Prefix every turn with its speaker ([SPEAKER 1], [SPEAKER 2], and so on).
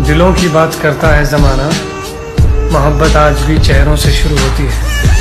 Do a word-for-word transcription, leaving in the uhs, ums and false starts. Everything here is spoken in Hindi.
[SPEAKER 1] दिलों की बात करता है ज़माना, मोहब्बत आज भी चेहरों से शुरू होती है।